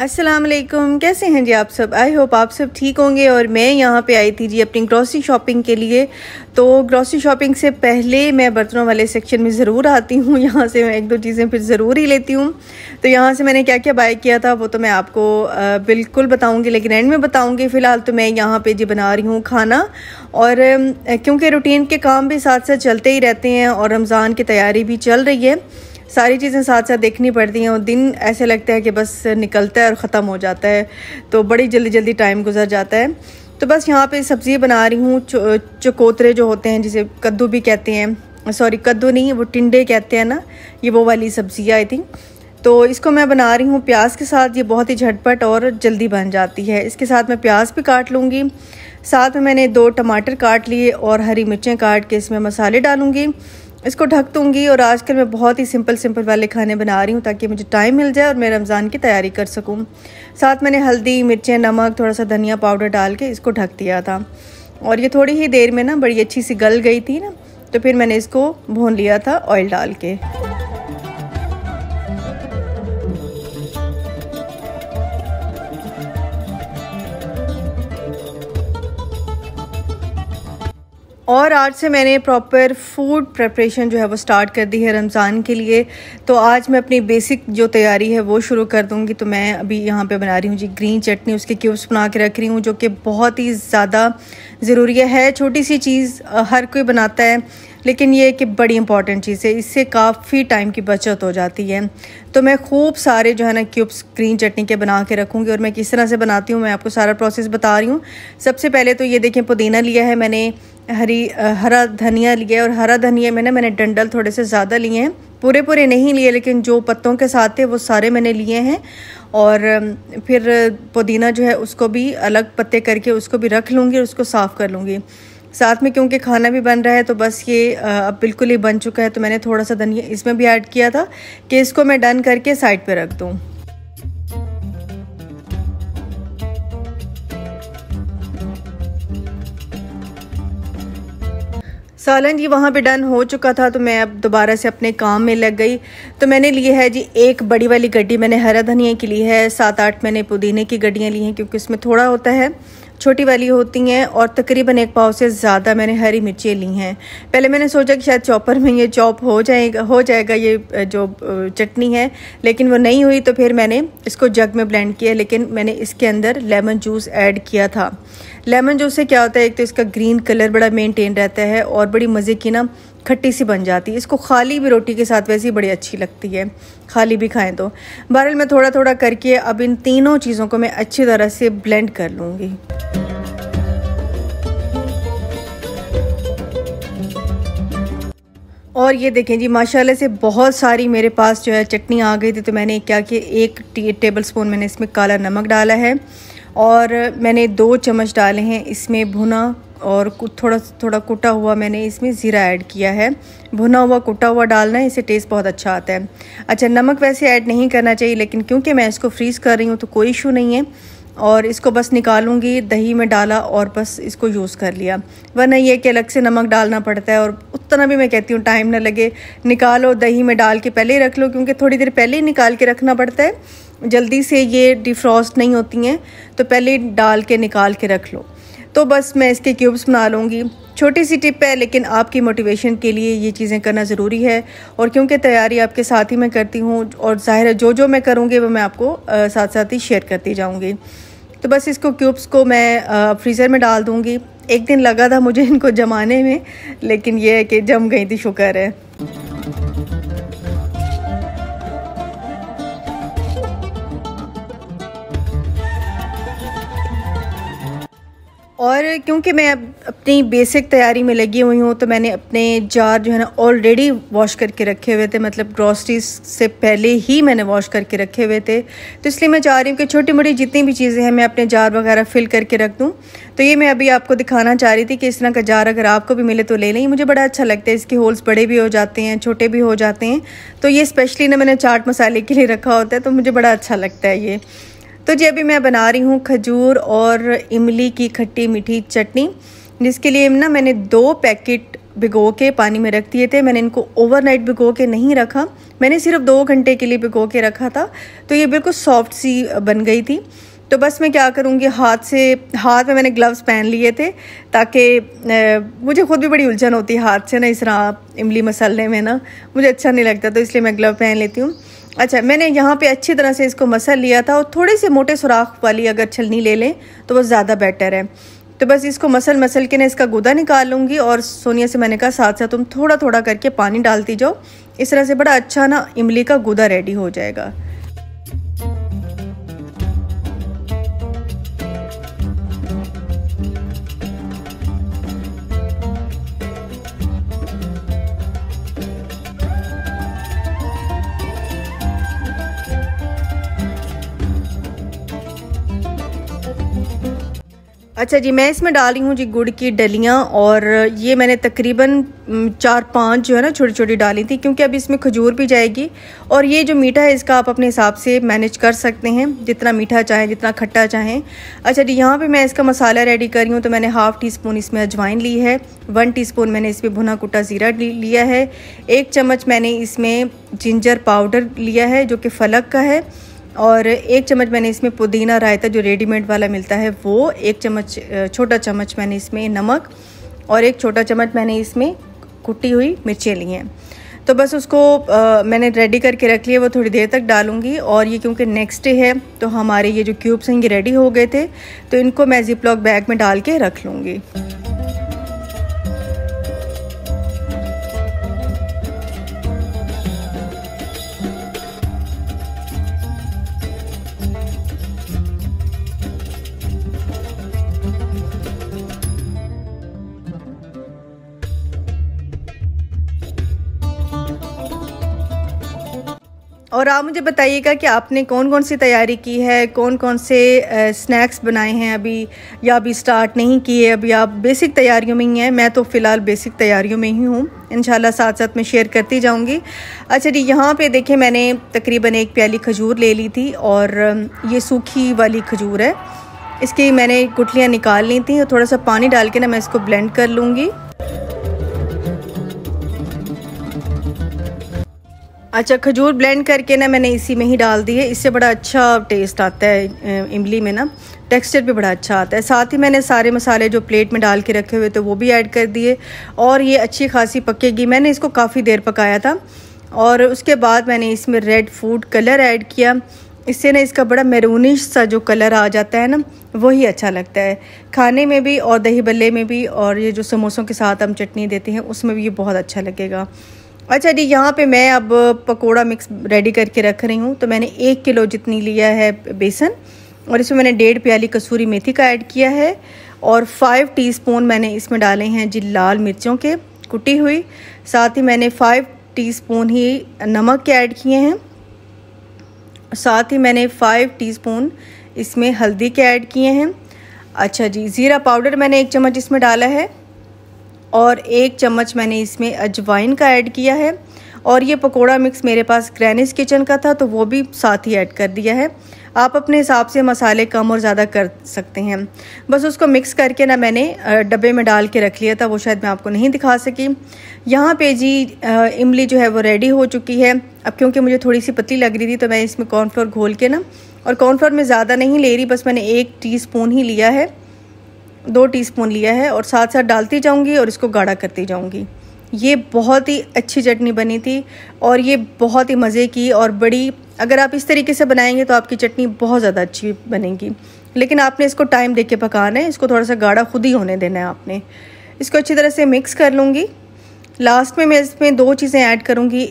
अस्सलाम वालेकुम, कैसे हैं जी आप सब। आई होप आप सब ठीक होंगे। और मैं यहाँ पे आई थी जी अपनी ग्रॉसरी शॉपिंग के लिए। तो ग्रॉसरी शॉपिंग से पहले मैं बर्तनों वाले सेक्शन में ज़रूर आती हूँ, यहाँ से मैं एक दो चीज़ें फिर ज़रूर ही लेती हूँ। तो यहाँ से मैंने क्या क्या बाय किया था वो तो मैं आपको बिल्कुल बताऊँगी, लेकिन एंड में बताऊँगी। फ़िलहाल तो मैं यहाँ पर जी बना रही हूँ खाना, और क्योंकि रूटीन के काम भी साथ साथ चलते ही रहते हैं और रमज़ान की तैयारी भी चल रही है, सारी चीज़ें साथ साथ देखनी पड़ती हैं और दिन ऐसे लगता है कि बस निकलता है और ख़त्म हो जाता है, तो बड़ी जल्दी जल्दी टाइम गुजर जाता है। तो बस यहाँ पे सब्ज़ी बना रही हूँ, चकोतरे जो होते हैं जिसे कद्दू भी कहते हैं, सॉरी कद्दू नहीं वो टिंडे कहते हैं ना, ये वो वाली सब्ज़ी आई थिंक। तो इसको मैं बना रही हूँ प्याज के साथ, ये बहुत ही झटपट और जल्दी बन जाती है। इसके साथ मैं प्याज भी काट लूँगी, साथ में मैंने 2 टमाटर काट लिए और हरी मिर्चें काट के इसमें मसाले डालूँगी, इसको ढक दूँगी। और आजकल मैं बहुत ही सिंपल वाले खाने बना रही हूँ ताकि मुझे टाइम मिल जाए और मैं रमज़ान की तैयारी कर सकूँ। साथ मैंने हल्दी, मिर्चें, नमक, थोड़ा सा धनिया पाउडर डाल के इसको ढक दिया था, और ये थोड़ी ही देर में ना बड़ी अच्छी सी गल गई थी ना, तो फिर मैंने इसको भून लिया था ऑयल डाल के। और आज से मैंने प्रॉपर फूड प्रिपरेशन जो है वो स्टार्ट कर दी है रमज़ान के लिए। तो आज मैं अपनी बेसिक जो तैयारी है वो शुरू कर दूंगी। तो मैं अभी यहाँ पे बना रही हूँ जी ग्रीन चटनी, उसके क्यूब्स बना के रख रही हूँ, जो कि बहुत ही ज़्यादा ज़रूरी है। छोटी सी चीज़ हर कोई बनाता है, लेकिन ये कि बड़ी इंपॉर्टेंट चीज़ है, इससे काफ़ी टाइम की बचत हो जाती है। तो मैं खूब सारे जो है ना क्यूब्स ग्रीन चटनी के बना के रखूँगी, और मैं किस तरह से बनाती हूँ मैं आपको सारा प्रोसेस बता रही हूँ। सबसे पहले तो ये देखें, पुदीना लिया है मैंने, हरा धनिया लिया है, और हरा धनिया में ना मैंने डंडल थोड़े से ज़्यादा लिए हैं, पूरे नहीं लिए, लेकिन जो पत्तों के साथ थे वो सारे मैंने लिए हैं। और फिर पुदीना जो है उसको भी अलग पत्ते करके उसको भी रख लूँगी और उसको साफ़ कर लूँगी साथ में, क्योंकि खाना भी बन रहा है। तो बस ये अब बिल्कुल ही बन चुका है, तो मैंने थोड़ा सा धनिया इसमें भी ऐड किया था कि इसको मैं डन करके साइड पे रख दूँ। सालन जी वहाँ पे डन हो चुका था, तो मैं अब दोबारा से अपने काम में लग गई। तो मैंने ली है जी एक बड़ी वाली गड्डी, मैंने हरा धनिया की ली है, 7-8 मैंने पुदीने की गड्डियाँ ली हैं क्योंकि उसमें थोड़ा होता है, छोटी वाली होती हैं, और तकरीबन 1 पाव से ज़्यादा मैंने हरी मिर्चें ली हैं। पहले मैंने सोचा कि शायद चॉपर में ये चॉप हो जाएगा ये जो चटनी है, लेकिन वो नहीं हुई। तो फिर मैंने इसको जग में ब्लेंड किया, लेकिन मैंने इसके अंदर लेमन जूस ऐड किया था। लेमन जूस से क्या होता है, एक तो इसका ग्रीन कलर बड़ा मेंटेन रहता है और बड़ी मज़े की ना खट्टी सी बन जाती है। इसको खाली भी रोटी के साथ वैसे ही बड़ी अच्छी लगती है, खाली भी खाएं तो। बहरहाल मैं थोड़ा थोड़ा करके अब इन तीनों चीज़ों को मैं अच्छी तरह से ब्लेंड कर लूँगी। और ये देखें जी माशाल्लाह से बहुत सारी मेरे पास जो है चटनी आ गई थी। तो मैंने क्या किया, 1 टेबल स्पून मैंने इसमें काला नमक डाला है, और मैंने 2 चम्मच डाले हैं इसमें भुना, और थोड़ा कुटा हुआ मैंने इसमें ज़ीरा ऐड किया है। भुना हुआ कुटा हुआ डालना है, इससे टेस्ट बहुत अच्छा आता है। अच्छा, नमक वैसे ऐड नहीं करना चाहिए, लेकिन क्योंकि मैं इसको फ्रीज़ कर रही हूँ तो कोई इशू नहीं है। और इसको बस निकालूंगी, दही में डाला और बस इसको यूज़ कर लिया, वरना ये कि अलग से नमक डालना पड़ता है, और उतना भी मैं कहती हूँ टाइम ना लगे। निकालो, दही में डाल के पहले ही रख लो, क्योंकि थोड़ी देर पहले ही निकाल के रखना पड़ता है, जल्दी से ये डिफ्रॉस्ट नहीं होती हैं, तो पहले डाल के निकाल के रख लो। तो बस मैं इसके क्यूब्स बना लूँगी। छोटी सी टिप है, लेकिन आपकी मोटिवेशन के लिए ये चीज़ें करना ज़रूरी है, और क्योंकि तैयारी आपके साथ ही मैं करती हूँ, और ज़ाहिर है जो मैं करूँगी वो मैं आपको साथ साथ ही शेयर करती जाऊँगी। तो बस इसको क्यूब्स को मैं फ्रीज़र में डाल दूँगी। एक दिन लगा था मुझे इनको जमाने में, लेकिन ये है कि जम गई थी, शुक्र है। और क्योंकि मैं अब अपनी बेसिक तैयारी में लगी हुई हूँ, तो मैंने अपने जार जो है ना ऑलरेडी वॉश करके रखे हुए थे, मतलब ग्रॉसरीज से पहले ही मैंने वॉश करके रखे हुए थे। तो इसलिए मैं चाह रही हूँ कि छोटी मोटी जितनी भी चीज़ें हैं मैं अपने जार वगैरह फिल करके रख दूँ। तो ये मैं अभी आपको दिखाना चाह रही थी कि इस तरह का जार अगर आपको भी मिले तो ले लें, मुझे बड़ा अच्छा लगता है। इसके होल्स बड़े भी हो जाते हैं, छोटे भी हो जाते हैं। तो ये स्पेशली ना मैंने चाट मसाले के लिए रखा होता है, तो मुझे बड़ा अच्छा लगता है ये। तो जी अभी मैं बना रही हूँ खजूर और इमली की खट्टी मीठी चटनी, जिसके लिए ना मैंने 2 पैकेट भिगो के पानी में रख दिए थे। मैंने इनको ओवरनाइट भिगो के नहीं रखा, मैंने सिर्फ 2 घंटे के लिए भिगो के रखा था, तो ये बिल्कुल सॉफ्ट सी बन गई थी। तो बस मैं क्या करूँगी, हाथ में मैंने ग्लव्स पहन लिए थे, ताकि मुझे खुद भी बड़ी उलझन होती है हाथ से ना इस तरह इमली मसलने में ना, मुझे अच्छा नहीं लगता, तो इसलिए मैं ग्लव पहन लेती हूँ। अच्छा, मैंने यहाँ पे अच्छी तरह से इसको मसल लिया था, और थोड़े से मोटे सुराख वाली अगर छलनी ले लें तो वो ज़्यादा बेटर है। तो बस इसको मसल के ना इसका गुदा निकाल लूँगी, और सोनिया से मैंने कहा साथ साथ तुम थोड़ा थोड़ा करके पानी डालती जाओ, इस तरह से बड़ा अच्छा ना इमली का गुदा रेडी हो जाएगा। अच्छा जी, मैं इसमें डाल रही हूँ जी गुड़ की डलियाँ, और ये मैंने तकरीबन 4-5 जो है ना छोटी छोटी डाली थी, क्योंकि अब इसमें खजूर भी जाएगी। और ये जो मीठा है इसका आप अपने हिसाब से मैनेज कर सकते हैं, जितना मीठा चाहें, जितना खट्टा चाहें। अच्छा जी, यहाँ पे मैं इसका मसाला रेडी कर रही हूँ। तो मैंने ½ टीस्पून इसमें अजवाइन ली है, 1 टीस्पून मैंने इसमें भुना कुटा ज़ीरा लिया है, 1 चम्मच मैंने इसमें जिंजर पाउडर लिया है जो कि फलक का है, और 1 चम्मच मैंने इसमें पुदीना रायता जो रेडीमेड वाला मिलता है वो, 1 चम्मच छोटा चम्मच मैंने इसमें नमक, और 1 छोटा चम्मच मैंने इसमें कुटी हुई मिर्चें ली हैं। तो बस उसको मैंने रेडी करके रख लिया, वो थोड़ी देर तक डालूंगी। और ये क्योंकि नेक्स्ट डे है तो हमारे ये जो क्यूब्स हैं ये रेडी हो गए थे, तो इनको मैं जिपलॉक बैग में डाल के रख लूँगी। और आप मुझे बताइएगा कि आपने कौन कौन सी तैयारी की है, कौन कौन से स्नैक्स बनाए हैं अभी, या अभी स्टार्ट नहीं किए, अभी आप बेसिक तैयारियों में ही हैं। मैं तो फ़िलहाल बेसिक तैयारियों में ही हूँ, इंशाल्लाह साथ साथ मैं शेयर करती जाऊँगी। अच्छा जी, यहाँ पे देखें मैंने तकरीबन 1 प्याली खजूर ले ली थी, और ये सूखी वाली खजूर है, इसकी मैंने गुठलियाँ निकाल ली थी, और थोड़ा सा पानी डाल के ना मैं इसको ब्लेंड कर लूँगी। अच्छा, खजूर ब्लेंड करके ना मैंने इसी में ही डाल दी है, इससे बड़ा अच्छा टेस्ट आता है इमली में ना, टेक्सचर भी बड़ा अच्छा आता है। साथ ही मैंने सारे मसाले जो प्लेट में डाल के रखे हुए थे वो भी ऐड कर दिए, और ये अच्छी खासी पकेगी। मैंने इसको काफ़ी देर पकाया था, और उसके बाद मैंने इसमें रेड फूड कलर ऐड किया, इससे ना इसका बड़ा मैरूनिश सा जो कलर आ जाता है ना, वही अच्छा लगता है खाने में भी, और दही बल्ले में भी, और ये जो समोसों के साथ हम चटनी देते हैं उसमें भी ये बहुत अच्छा लगेगा। अच्छा जी, यहाँ पे मैं अब पकोड़ा मिक्स रेडी करके रख रही हूँ। तो मैंने 1 किलो जितनी लिया है बेसन, और इसमें मैंने 1.5 प्याली कसूरी मेथी का ऐड किया है, और 5 टीस्पून मैंने इसमें डाले हैं जी लाल मिर्चों के कुटी हुई। साथ ही मैंने 5 टीस्पून ही नमक के ऐड किए हैं, साथ ही मैंने 5 टीस्पून इसमें हल्दी के ऐड किए हैं। अच्छा जी, ज़ीरा पाउडर मैंने 1 चम्मच इसमें डाला है, और 1 चम्मच मैंने इसमें अजवाइन का ऐड किया है, और ये पकोड़ा मिक्स मेरे पास ग्रैनिस किचन का था तो वो भी साथ ही ऐड कर दिया है। आप अपने हिसाब से मसाले कम और ज़्यादा कर सकते हैं। बस उसको मिक्स करके ना मैंने डब्बे में डाल के रख लिया था, वो शायद मैं आपको नहीं दिखा सकी। यहाँ पे जी इमली जो है वो रेडी हो चुकी है। अब क्योंकि मुझे थोड़ी सी पतली लग रही थी तो मैं इसमें कॉर्नफ्लोर घोल के ना, और कॉर्नफ्लोर में ज़्यादा नहीं ले रही, बस मैंने 1 टीस्पून ही लिया है, 2 टीस्पून लिया है, और साथ साथ डालती जाऊंगी और इसको गाढ़ा करती जाऊंगी। ये बहुत ही अच्छी चटनी बनी थी, और ये बहुत ही मज़े की और बड़ी, अगर आप इस तरीके से बनाएंगे तो आपकी चटनी बहुत ज़्यादा अच्छी बनेगी। लेकिन आपने इसको टाइम देके पकाना है, इसको थोड़ा सा गाढ़ा खुद ही होने देना है आपने। इसको अच्छी तरह से मिक्स कर लूँगी। लास्ट में मैं इसमें 2 चीज़ें ऐड करूँगी।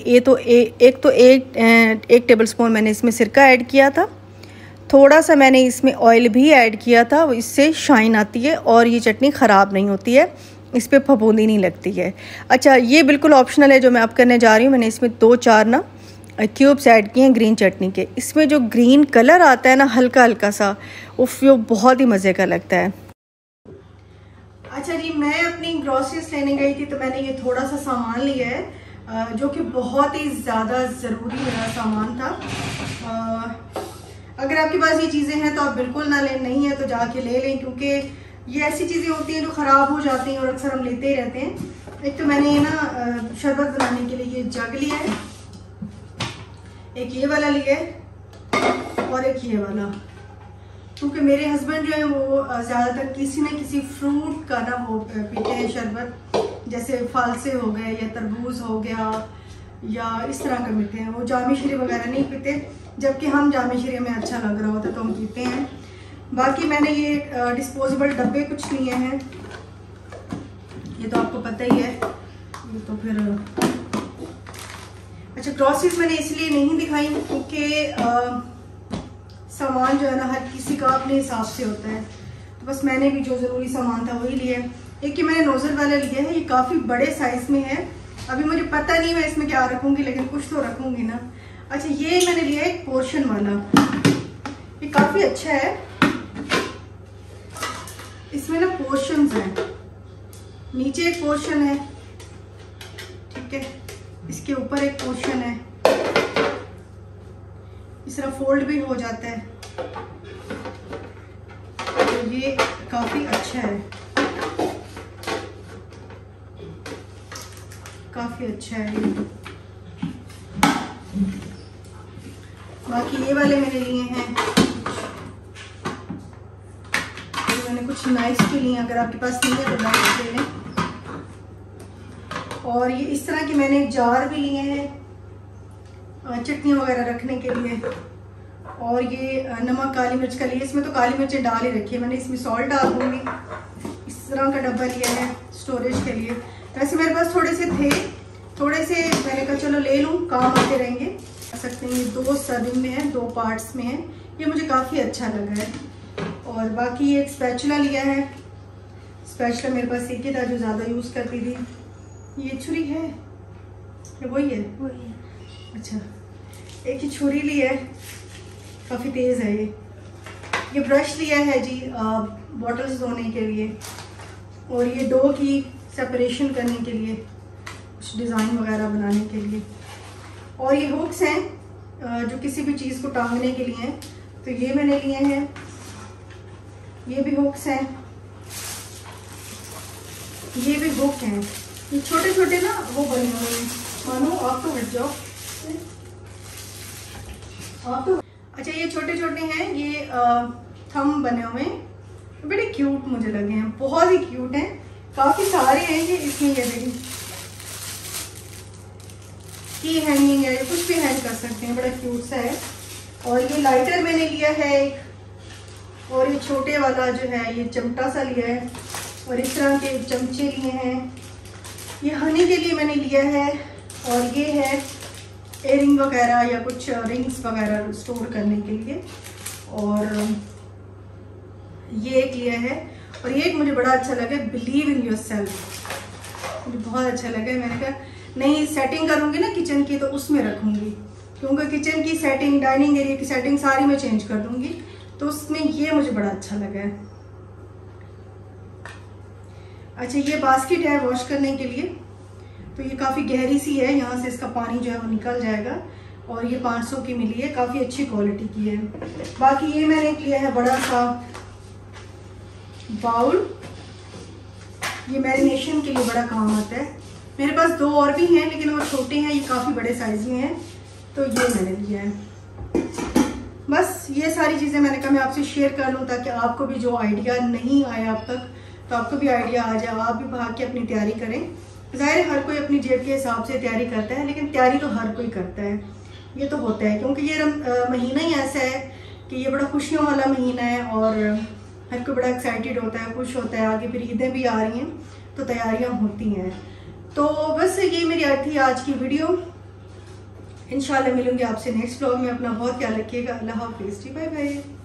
एक टेबल स्पून मैंने इसमें सिरका ऐड किया था, थोड़ा सा मैंने इसमें ऑयल भी ऐड किया था, इससे शाइन आती है और ये चटनी ख़राब नहीं होती है, इस पर फफूंदी नहीं लगती है। अच्छा, ये बिल्कुल ऑप्शनल है जो मैं अब करने जा रही हूँ। मैंने इसमें 2-4 ना क्यूब्स ऐड किए हैं ग्रीन चटनी के। इसमें जो ग्रीन कलर आता है ना हल्का हल्का सा, वो बहुत ही मज़े का लगता है। अच्छा जी, मैं अपनी ग्रॉसरीज लेने गई थी तो मैंने ये थोड़ा सा सामान लिया है जो कि बहुत ही ज़्यादा ज़रूरी मेरा सामान था। अगर आपके पास ये चीज़ें हैं तो आप बिल्कुल ना लें, नहीं है तो जाके ले लें, क्योंकि ये ऐसी चीज़ें होती हैं जो ख़राब हो जाती हैं और अक्सर हम लेते ही रहते हैं। एक तो मैंने ना शरबत बनाने के लिए ये जग लिया है, एक ये वाला लिया है और एक ये वाला, क्योंकि मेरे हस्बैंड जो है वो ज़्यादातर किसी न किसी फ्रूट का ना वो पीते हैं शरबत, जैसे फालसे हो गए या तरबूज हो गया या इस तरह का पीते हैं। वो जामी शरी वगैरह नहीं पीते, जबकि हम जामी शरी में अच्छा लग रहा होता है तो हम पीते हैं। बाकी मैंने ये डिस्पोजेबल डब्बे कुछ लिए हैं, ये तो आपको पता ही है। ये तो फिर अच्छा, ग्रॉसरीज मैंने इसलिए नहीं दिखाई क्योंकि सामान जो है ना हर किसी का अपने हिसाब से होता है, तो बस मैंने भी जो ज़रूरी सामान था वही लिया। एक कि मैंने नोज़ल वाला लिया है, ये काफ़ी बड़े साइज़ में है। अभी मुझे पता नहीं मैं इसमें क्या रखूँगी, लेकिन कुछ तो रखूँगी ना। अच्छा, ये मैंने लिया एक पोर्शन वाला, ये काफ़ी अच्छा है। इसमें ना पोर्शंस हैं, नीचे एक पोर्शन है, ठीक है, इसके ऊपर एक पोर्शन है, इस तरह फोल्ड भी हो जाता है, तो ये काफ़ी अच्छा है, काफ़ी अच्छा है ये। बाकी ये वाले मैंने लिए हैं, ये मैंने कुछ नाइफ्स के लिए, अगर आपके पास नहीं है तो नाइफ्स ले लें। और ये इस तरह के मैंने जार भी लिए हैं चटनी वगैरह रखने के लिए। और ये नमक काली मिर्च का लिए, इसमें तो काली मिर्चें डाल ही रखी है मैंने, इसमें सॉल्ट डाल दूँगी। इस तरह का डब्बा लिया है स्टोरेज के लिए। वैसे मेरे पास थोड़े से थे, थोड़े से मैंने कहा चलो ले लूँ, काम आते रहेंगे। कर सकते हैं, ये 2 सर्विंग में है, 2 पार्ट्स में है, ये मुझे काफ़ी अच्छा लगा है। और बाकी ये एक स्पैचुला लिया है, स्पैचुला मेरे पास एक ही था जो ज़्यादा यूज़ करती थी। ये छुरी है, ये वही है, वही है। अच्छा, एक ही छुरी ली है, काफ़ी तेज़ है ये। ये ब्रश लिया है जी बॉटल्स धोने के लिए, और ये डो की सेपरेशन करने के लिए, कुछ डिज़ाइन वगैरह बनाने के लिए। और ये हुक्स हैं जो किसी भी चीज़ को टांगने के लिए हैं, तो ये मैंने लिए हैं। ये भी हुक्स हैं, ये भी हुक हैं, ये छोटे छोटे ना वो बने हुए हैं। मानो आप तो हट जाओ, आप तो। अच्छा, ये छोटे छोटे हैं, ये थंब बने हुए हैं, बड़े क्यूट मुझे लगे हैं, बहुत ही क्यूट हैं, काफ़ी सारे हैं ये। इसमें ये देखिए की हैंगिंग है, कुछ भी हैंग कर सकते हैं, बड़ा क्यूट सा है। और ये लाइटर मैंने लिया है एक, और ये छोटे वाला जो है ये चमटा सा लिया है, और इस तरह के चमचे लिए हैं। ये हनी के लिए मैंने लिया है, और ये है एयरिंग वगैरह या कुछ रिंग्स वगैरह स्टोर करने के लिए। और ये एक लिया है, और ये एक मुझे बड़ा अच्छा लगा, बिलीव इन योरसेल्फ, मुझे बहुत अच्छा लगा। मैंने कहा नहीं, सेटिंग करूँगी ना किचन की तो उसमें रखूँगी, क्योंकि किचन की सेटिंग, डाइनिंग एरिया की सेटिंग सारी मैं चेंज कर दूँगी, तो उसमें ये मुझे बड़ा अच्छा लगा है। अच्छा, ये बास्केट है वॉश करने के लिए, तो ये काफ़ी गहरी सी है, यहाँ से इसका पानी जो है वो निकल जाएगा। और ये 500 की मिली है, काफ़ी अच्छी क्वालिटी की है। बाकी ये मैंने लिया है बड़ा सा बाउल, ये मैरिनेशन के लिए बड़ा काम आता है। मेरे पास 2 और भी हैं, लेकिन वो छोटे हैं, ये काफ़ी बड़े साइज़ में हैं, तो ये मैंने लिया है। बस ये सारी चीज़ें मैंने कहा मैं आपसे शेयर कर लूँ, ताकि आपको भी जो आइडिया नहीं आया अब तक, तो आपको भी आइडिया आ जाए, आप भी भाग के अपनी तैयारी करें। ज़ाहिर हर कोई अपनी जेब के हिसाब से तैयारी करता है, लेकिन तैयारी तो हर कोई करता है, ये तो होता है, क्योंकि ये महीना ही ऐसा है कि ये बड़ा खुशियों वाला महीना है, और हर कोई बड़ा एक्साइटेड होता है, खुश होता है। आगे फिर ईदें भी आ रही हैं, तो तैयारियां होती हैं। तो बस ये मेरी थी आज की वीडियो। इंशाल्लाह मिलूंगी आपसे नेक्स्ट व्लॉग में। अपना बहुत ख्याल रखिएगा। अल्लाह हाफिज़ जी, बाय बाय।